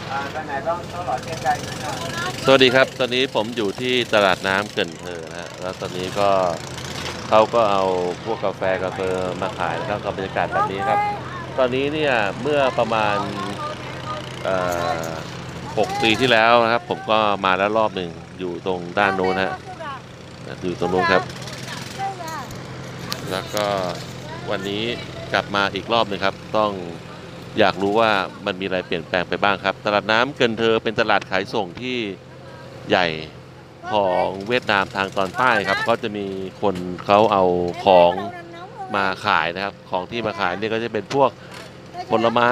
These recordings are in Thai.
สวัสดีครับตอนนี้ผมอยู่ที่ตลาดน้ำเกิ่นเธอนะฮะแล้วตอนนี้ก็เขาก็เอาพวกกาแฟมาขายนะครับกับบรรยากาศแบบนี้ครับตอนนี้เนี่ยเมื่อประมาณเอ่อ6 ปีที่แล้วนะครับผมก็มาแล้วรอบหนึ่งอยู่ตรงด้านโน้นฮะอยู่ตรงโน้นครับแล้วก็วันนี้กลับมาอีกรอบหนึ่งครับต้องอยากรู้ว่ามันมีอะไรเปลี่ยนแปลงไปบ้างครับตลาดน้ำเกินเธอเป็นตลาดขายส่งที่ใหญ่ของเวียดนามทางตอนใต้ครับก็จะมีคนเขาเอาของมาขายนะครับของที่มาขายนี่ก็จะเป็นพวกผลไม้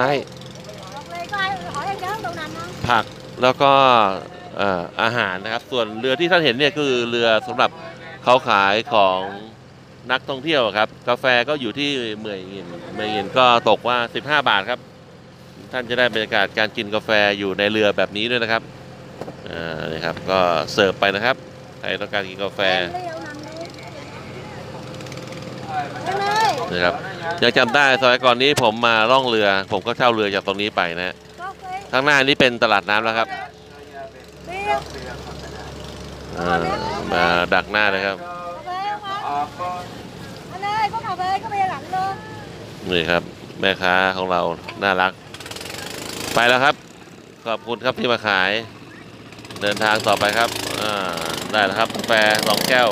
ผักแล้วก็อาหารนะครับส่วนเรือที่ท่านเห็นเนี่ยคือเรือสำหรับเขาขายของนักท่องเที่ยวครับกาแฟก็อยู่ที่เมื่อเงินก็ตกว่า15 บาทครับท่านจะได้บรรยากาศการกินกาแฟอยู่ในเรือแบบนี้ด้วยนะครับนี่ครับก็เสิร์ฟไปนะครับใครต้องการกินกาแฟนะครับยังจำได้สมัยก่อนนี้ผมมาล่องเรือผมก็เช่าเรือจากตรงนี้ไปนะข้างหน้านี้เป็นตลาดน้ำแล้วครับมาดักหน้าเลยครับนี่ครับแม่ค้าของเราน่ารักไปแล้วครับขอบคุณครับที่มาขายเดินทางต่อไปครับได้แล้วครับกาแฟ2 แก้ว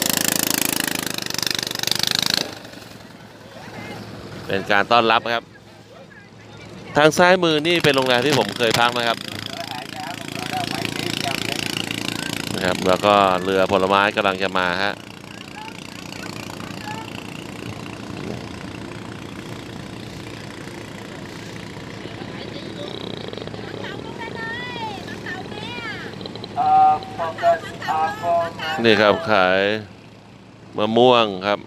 เป็นการต้อนรับครับทางซ้ายมือนี่เป็นโรงแรมที่ผมเคยพักนะครับแล้วก็เรือผลไม้กำลังจะมาฮะนี่ครับขายมะม่วงครับ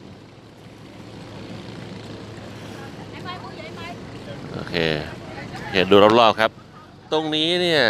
โอเคเห็นดูรอบๆครับตรงนี้เนี่ย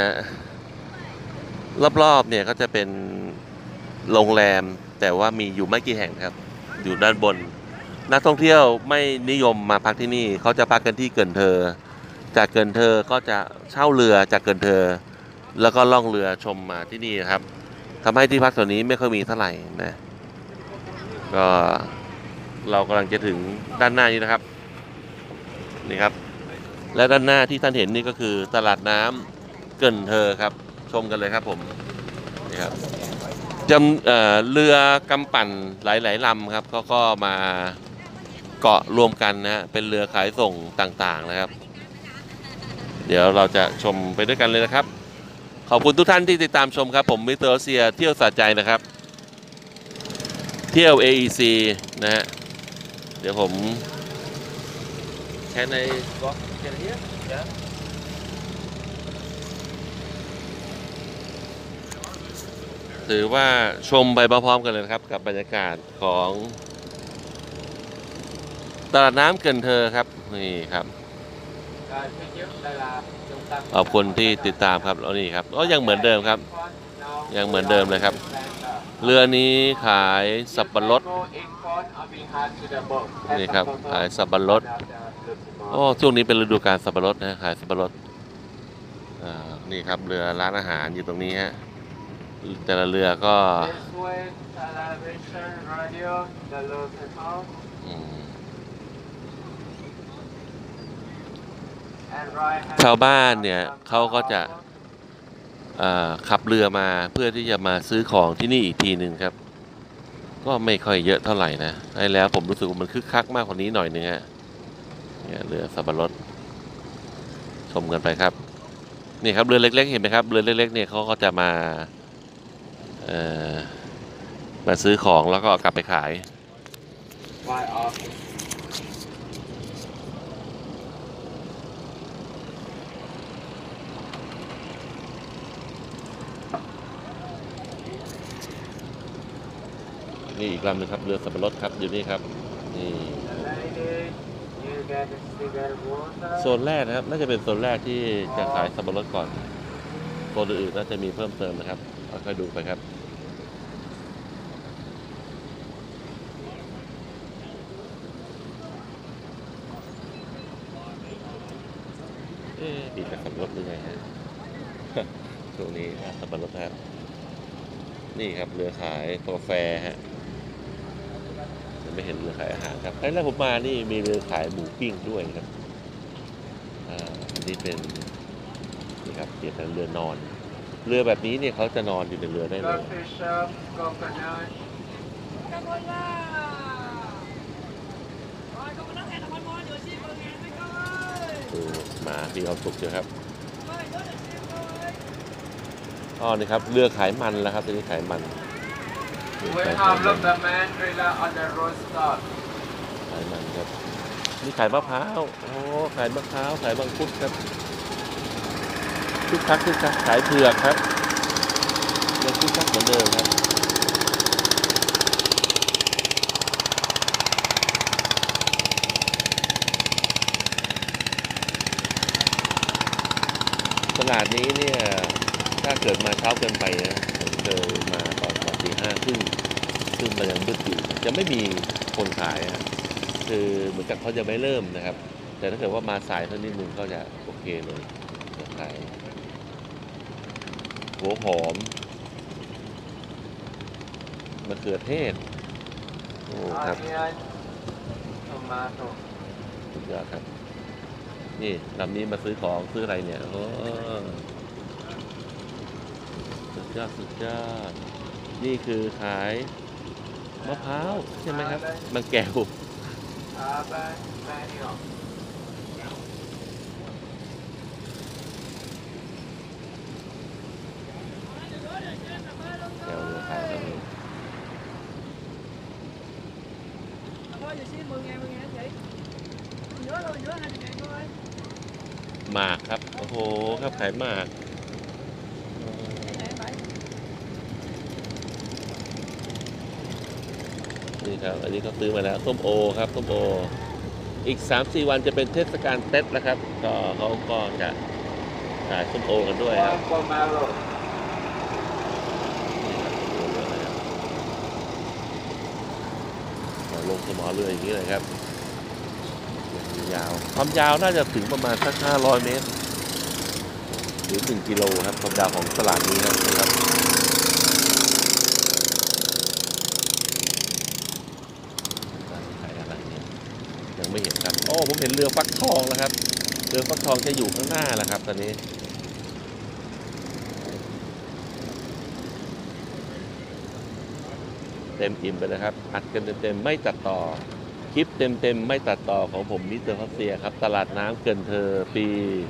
รอบๆเนี่ยก็จะเป็นโรงแรมแต่ว่ามีอยู่ไม่กี่แห่งครับอยู่ด้านบนนักท่องเที่ยวไม่นิยมมาพักที่นี่เขาจะพักกันที่เกินเธอจากเกินเธอก็จะเช่าเรือจากเกินเธอแล้วก็ล่องเรือชมมาที่นี่ครับทำให้ที่พักส่วนนี้ไม่ค่อยมีเท่าไหร่นะก็เรากำลังจะถึงด้านหน้านี้นะครับนี่ครับและด้านหน้าที่ท่านเห็นนี่ก็คือตลาดน้ำเกินเธอครับชมกันเลยครับผมนี่ครับเรือกำปั่นหลายๆลำครับเขาก็มาเกาะรวมกันนะเป็นเรือขายส่งต่างๆนะครับเดี๋ยวเราจะชมไปด้วยกันเลยนะครับขอบคุณทุกท่านที่ติดตามชมครับผมมิสเตอร์รัสเซียเที่ยวสะใจนะครับเที่ยว AEC นะฮะเดี๋ยวผมแค่ในบล็อกแค่นี้ถือว่าชมไปพร้อมๆกันเลยครับกับบรรยากาศของตลาดน้ำเกินเธอครับนี่ครับขอบคุณที่ติดตามครับแล้วนี่ครับก็ยังเหมือนเดิมครับยังเหมือนเดิมเลยครับเรือนี้ขายสับปะรดนี่ครับขายสับปะรดโอ้ช่วงนี้เป็นฤดูกาลสับปะรดนะขายสับปะรดนี่ครับเรือร้านอาหารอยู่ตรงนี้ฮะแต่ละเรือก็ชาวบ้านเนี่ยเขาก็จะขับเรือมาเพื่อที่จะมาซื้อของที่นี่อีกทีหนึ่งครับก็ไม่ค่อยเยอะเท่าไหร่นะได้แล้วผมรู้สึกว่ามันคึกคักมากกว่านี้หน่อยนึงฮะเนี่ยเรือสับปะรดชมกันไปครับนี่ครับเรือเล็กๆเห็นไหมครับเรือเล็กๆเนี่ยเขาก็จะมาซื้อของแล้วก็กลับไปขายนี่อีกลำหนึ่งครับเรือสับปะรดครับอยู่นี่ครับนี่โซนแรกนะครับน่าจะเป็นโซนแรกที่จะขายสับปะรดก่อนโซนอื่นๆน่าจะมีเพิ่มเติมนะครับค่อยๆดูไปครับปิดกับสับปะรดหรือไงฮะตรงนี้สับปะรดครับนี่ครับเรือขายกาแฟฮะยังไม่เห็นเรือขายอาหารครับไอ้แล้วผมมานี่มีเรือขายหมูปิ้งด้วยครับอันนี้เป็นนี่ครับเปรียบเป็นเรือนอน เรือแบบนี้เนี่ยเขาจะนอนอยู่ในเรือได้เลย Coffee shop, coconut. ดูหมามีความสุขเยอะครับอ๋อนี่ครับเรือขายมันแล้วครับตัวนี้ขายมัน We have the mandrilla on the roadside. ขายมันครับนี่ขายมะพร้าวโอ้ขายมะพร้าวขายมังคุดครับคึกคักคึกคักขายเผือกครับยังคึกคักเหมือนเดิมครับตลาดนี้เนี่ยถ้าเกิดมาเช้าเกินไปนะผมเคยมาตอนตี 5 ครึ่งซึ่งมันยังมืดอยู่จะไม่มีคนขายนะคือเหมือนกับเขาจะไม่เริ่มนะครับ แต่ถ้าเกิดว่ามาสายเท่านิดนึงก็จะโอเคเลยขายหัวหอมมะเขือเทศโอ้ครับ Onion, tomato. สุดยอดครับนี่ลำนี้มาซื้อของซื้ออะไรเนี่ยโอ้สุดยอดสุดยอดนี่คือขายมะพร้าวใช่ไหมครับบางแก้ว Manual. แก้วเรือขายครับหมากครับโอ้โหครับขายหมากนี่ครับอันนี้เขาซื้อมาแล้วส้มโอครับส้มโออีก 3-4 วันจะเป็นเทศกาลเต็ดแล้วครับก็เขาก็จะขายส้มโอกันด้วยครับ One pomelo. ลงสมอเรืออย่างนี้เลยครับยาวความยาวน่าจะถึงประมาณสัก500 เมตรหรือ1 กิโลครับความยาวของตลาดนี้ครับขายอะไรเนี่ยยังไม่เห็นครับโอ้ผมเห็นเรือฟักทองแล้วครับเรือฟักทองจะอยู่ข้างหน้าแล้วครับตอนนี้เต็มอิ่มไปเลยครับอัดกันเต็มๆไม่ตัดต่อคลิปเต็มๆไม่ตัดต่อของผมมิสเตอร์ฮอสเซียครับตลาดน้ำเกินเธอปี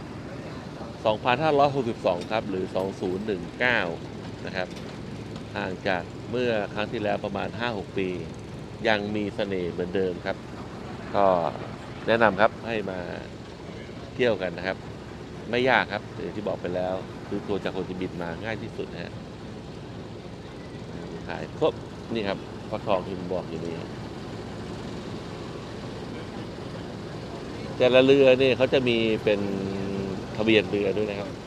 2562 ครับหรือ 2019 นะครับห่างจากเมื่อครั้งที่แล้วประมาณ 5-6 ปียังมีเสน่ห์เหมือนเดิมครับก็แนะนำครับให้มาเที่ยวกันนะครับไม่ยากครับอย่างที่บอกไปแล้วคือตัวจากโฮจิมินห์มาง่ายที่สุดนะฮะขายครบนี่ครับฟักทองที่ผมบอกอยู่นี่แต่ละเรือเนี่ยเขาจะมีเป็นทะเบียนเรือด้วยนะครับ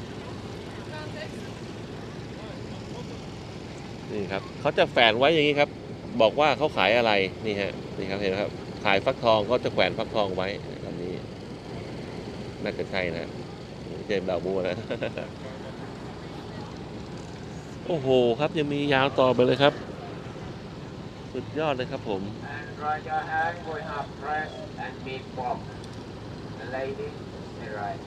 นี่ครับเขาจะแฝงไว้อย่างนี้ครับบอกว่าเขาขายอะไรนี่ฮะนี่ครับเห็นไหมครับขายฟักทองก็จะแขวนฟักทองไว้แบบนี้น่าจะใช่นะเจมส์ดาวบัวนะ โอ้โหครับยังมียาวต่อไปเลยครับสุดยอดเลยครับผม And right ahead we have bread and meat pop. The lady, the right.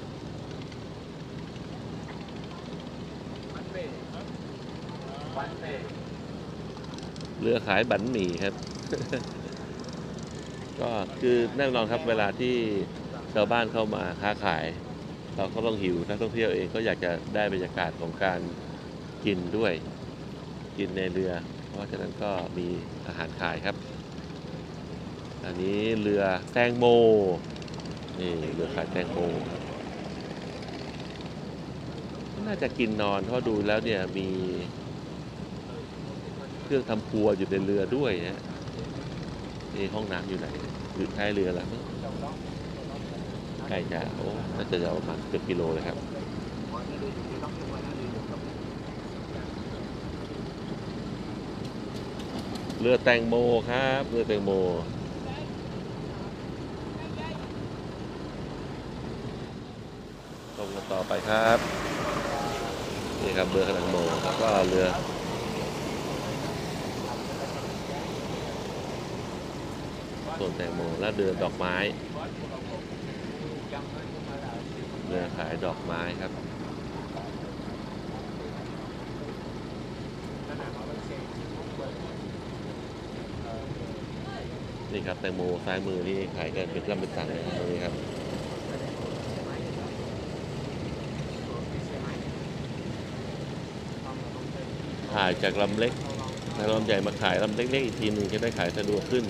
One pay. เรือขายบั๋นหมี่ครับ ก็คือแน่นอนครับเวลาที่ชาวบ้านเข้ามาค้าขายเราก็ต้องหิวนักท่องเที่ยวเองก็อยากจะได้บรรยากาศของการกินด้วยกินในเรือเพราะฉะนั้นก็มีอาหารขายครับอันนี้เรือแตงโมนี่เรือขายแตงโมครับน่าจะกินนอนเพราะดูแล้วเนี่ยมีเครื่องทำครัวอยู่ในเรือด้วยนะนี่ห้องน้ำอยู่ไหนอยู่ท้ายเรือแล้วใกล้จะโอ้น่าจะประมาณเกือบกิโลเลยครับเรือแตงโมครับเรือแตงโมตรงกันต่อไปครับนี่ครับเรือแตงโมแล้วก็เรือสวนแตงโมและเรือดอกไม้เรือขายดอกไม้ครับนี่ครับแตงโมซ้ายมือนี่ขายกันเป็นลำเป็นตันเลยครับตรงนี้ครับถ่ายจากลำเล็กแล้วลำใหญ่มาขายลำเล็กๆอีกทีหนึ่งจะได้ขายสะดวกขึ้น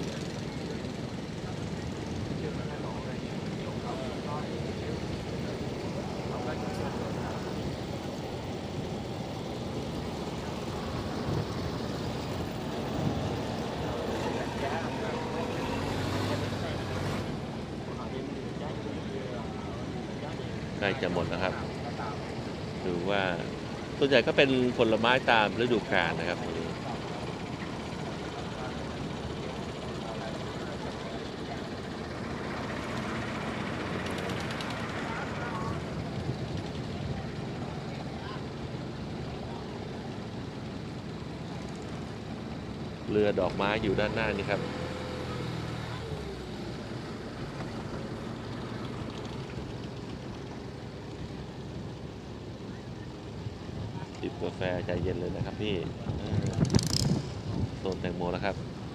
ใกล้จะหมดแล้วครับดูว่าส่วนใหญ่ก็เป็นผลไม้ตามฤดูกาลนะครับเรือดอกไม้อยู่ด้านหน้านี่ครับจิบกาแฟใจเย็นเลยนะครับพี่โซนแตงโมแล้วครับ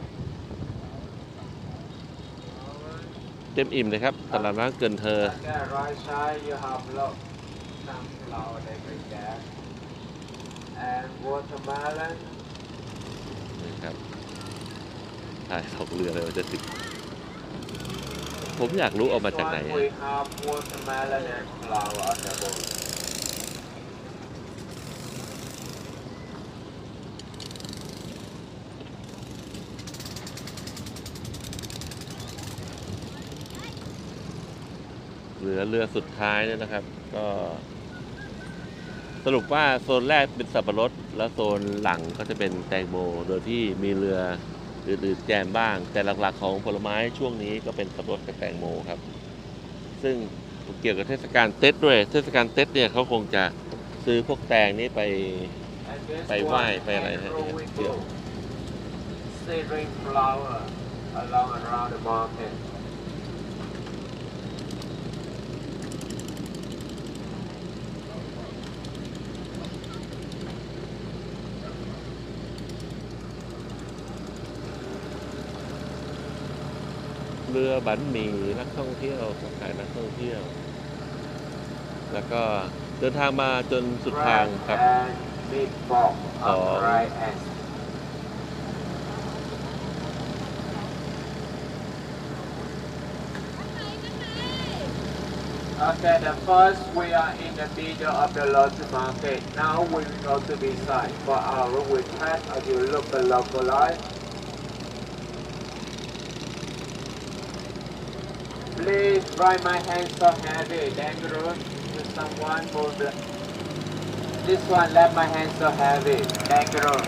เต็มอิ่มเลยครับตลาดน้ำเกินเธอ Okay, right side you have look sunflower they bring there. And watermelon. นี่ครับถ่ายสองเรือเลยว่าจะติดผมอยากรู้เอามาจากไหน This one we have watermelon and flower on the boat. เหลือเรือสุดท้ายเนี่ยนะครับก็สรุปว่าโซนแรกเป็นสับปะรดแล้วโซนหลังก็จะเป็นแตงโมโดยที่มีเรืออื่นๆแจมบ้างแต่หลักๆของผลไม้ช่วงนี้ก็เป็นสับปะรดกับแตงโมครับซึ่งเกี่ยวกับเทศกาลเต็ดด้วยเทศกาลเต็ดเนี่ยเขาคงจะซื้อพวกแตงนี่ไป And this ไปไหว้ one ไปอะไรฮะ Andrew we เดี๋ยว do. Seedling flower along around the market. เรือบั๋นหมี่นักท่องเที่ยวขายนักท่องเที่ยวแล้วก็เดินทางมาจนสุดทางครับ And big pork on the Oh. right hand. Okay, the first we are in the middle of the local market. Now we will go to this side. For our we pass as you look the local life. Please dry my hands so heavy. Dangerous. To someone move the. This one let my hands so heavy. Dangerous.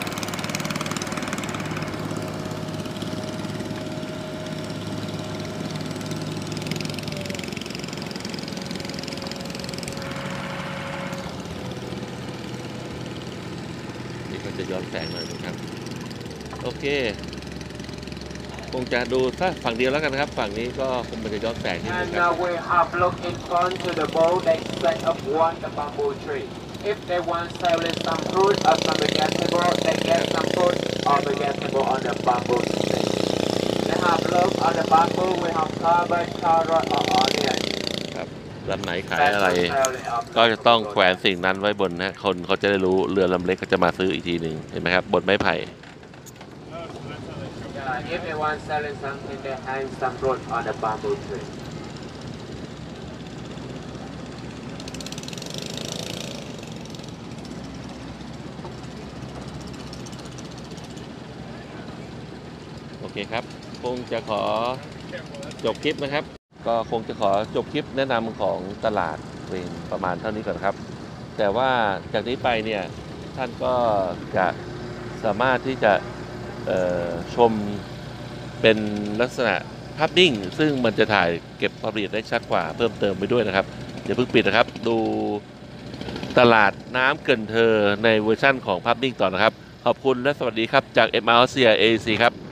นี่ก็จะย้อนแสงหน่อยนะครับโอเคคงจะดูถ้าฝั่งเดียวแล้วกันนะครับฝั่งนี้ก็คงมันจะย้อนแสงนิดนึ And งครับ we have looked in front to the boat. They set up one the bamboo tree. If they want selling some fruit or some vegetable, they get some fruit or vegetable on the bamboo tree. They have look on the bamboo. We have cabbage, carrot, or onion. ครับลำไหนขายอะไร That's the selling of ก็จะต้อง the แขวนสิ่งนั้นไว้บนนะคนเขาจะได้รู้เรือลำเล็กเขาจะมาซื้ออีกทีหนึ่งเห็นไหมครับบนไม้ไผ่ Yeah, if they want selling something, they hang some fruit on the bamboo tree. โอเคครับคงจะขอจบคลิปนะครับ ก็คงจะขอจบคลิปแนะนำของตลาดเป็นประมาณเท่านี้ก่อนครับ แต่ว่าจากนี้ไปเนี่ยท่านก็จะสามารถที่จะชมเป็นลักษณะภาพนิ่ง ซึ่งมันจะถ่ายเก็บรายละเอียดได้ชัดกว่าเพิ่มเติมไปด้วยนะครับอย่าเพิ่งปิดนะครับดูตลาดน้ำเกินเธอในเวอร์ชั่นของภาพนิ่งต่อนะครับขอบคุณและสวัสดีครับจาก MR Asia AC ครับ